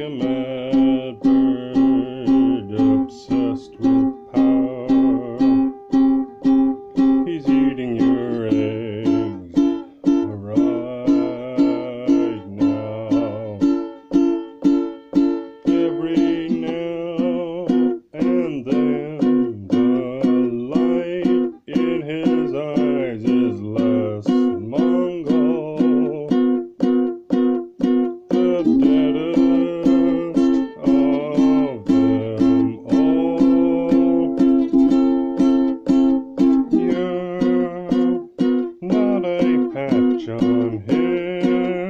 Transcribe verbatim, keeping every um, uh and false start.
a mad bird obsessed with power. He's eating your eggs right now. Every now and then the light in his eyes is less Mongol. The deadest of them all. You're not a patch on him.